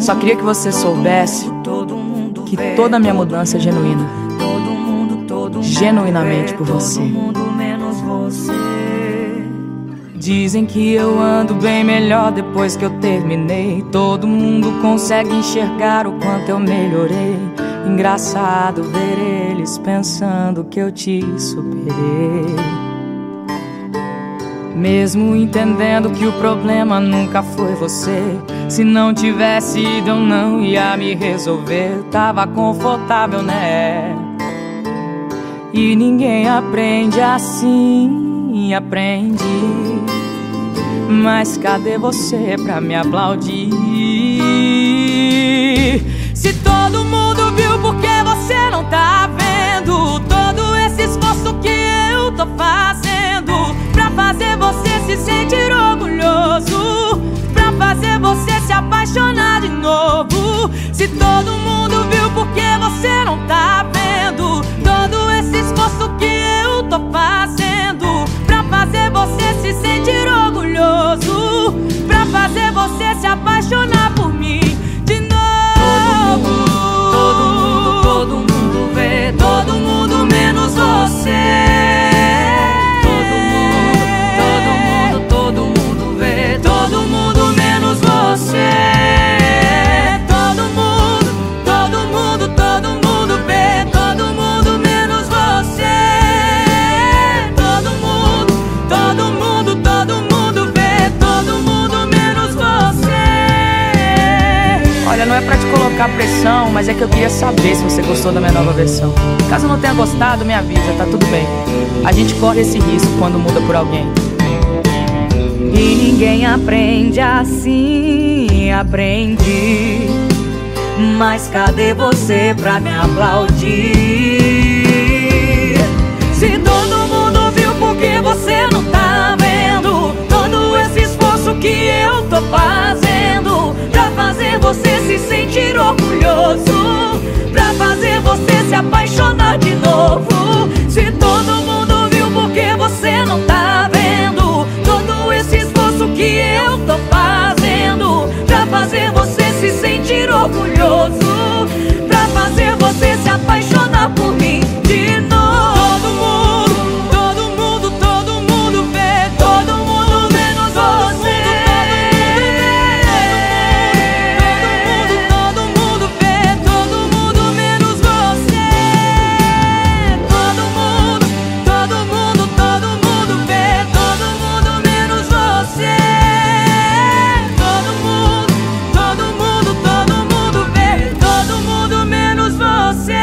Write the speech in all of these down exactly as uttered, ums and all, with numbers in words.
Só queria que você soubesse que toda a minha mudança é genuína, genuinamente por você. Dizem que eu ando bem melhor depois que eu terminei. Todo mundo consegue enxergar o quanto eu melhorei. Engraçado ver eles pensando que eu te superei. Mesmo entendendo que o problema nunca foi você. Se não tivesse ido eu não ia me resolver. Tava confortável, né? E ninguém aprende assim, aprendi. Mas cadê você pra me aplaudir? Se todo mundo viu, por que você não tá vendo? Todo esse esforço que eu tô fazendo pra fazer você se sentir orgulhoso, pra fazer você se apaixonar de novo. Se todo mundo viu, por que você não tá vendo? Todo esse esforço que eu tô fazendo pra fazer você se sentir orgulhoso, pra fazer você se apaixonar por mim de novo. Todo mundo, todo mundo, todo mundo vê, todo mundo menos você. Todo mundo, todo mundo, todo mundo vê, todo mundo menos você. Todo mundo, todo mundo, todo mundo vê, todo mundo menos você. Todo mundo, todo mundo, todo mundo vê, todo mundo menos você. Olha, não é pra te colocar pressão, mas é que eu queria saber se você gostou da minha nova versão. Caso não tenha gostado, me avisa, tá tudo bem. A gente corre esse risco quando muda por alguém. E ninguém aprende assim, aprendi. Mas cadê você pra me aplaudir? Se todo mundo viu, por que você não tá vendo? Todo esse esforço que eu tô fazendo pra fazer você se sentir orgulhoso, pra fazer você se apaixonar de novo. Se todo mundo viu, por que você não tá vendo? Todo esse esforço que eu tô fazendo pra fazer você se sentir orgulhoso, pra fazer você se apaixonar por mim de novo. Todo mundo, todo mundo, todo mundo vê, todo mundo menos você. Todo mundo, todo mundo vê, todo mundo menos você. Todo mundo, todo mundo, todo mundo vê, todo mundo menos você. Todo mundo, todo mundo, todo mundo vê, todo mundo menos você.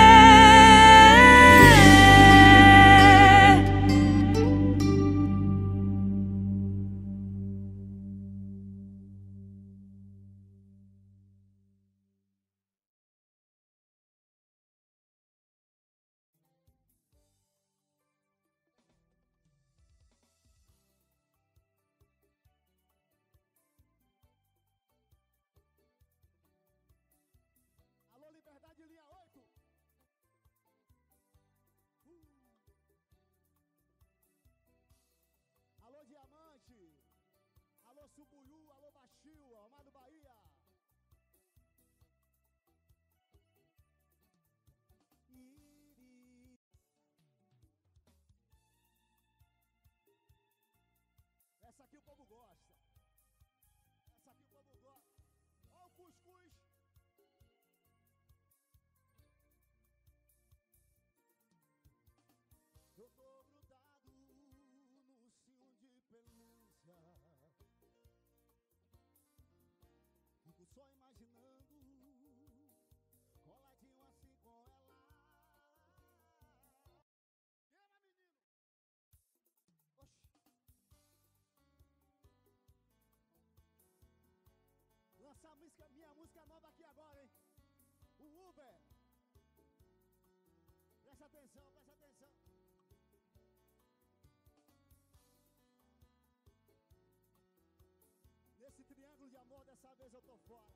Alô, Liberdade, linha oito. Uh. Alô, Diamante. Alô, Subuiú. Alô, Baixio. Amado Bahia. Iri. Essa aqui o povo gosta. Essa aqui o povo gosta. Ó o cuscuz. Eu tô grudado num cio de pelúcia. Fico só imaginando, coladinho assim com ela. Queima, menino! Oxi! Lançar a música, minha música nova aqui agora, hein? O Uber! Presta atenção, presta atenção. Nesse triângulo de amor, dessa vez eu tô fora.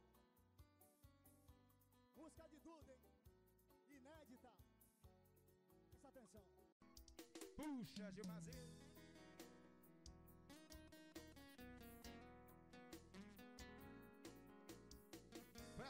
Música de Duda, hein? Inédita. Presta atenção. Puxa, Gilmazinho.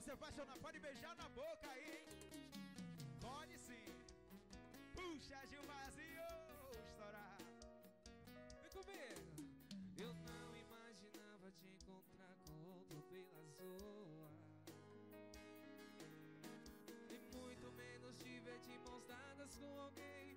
se apaixonar, pode beijar na boca aí. Pode sim. Puxa, Gilmarzinho, estourar. Vem comigo. Eu não imaginava te encontrar com outro pelas ruas, e muito menos te ver de mãos dadas com alguém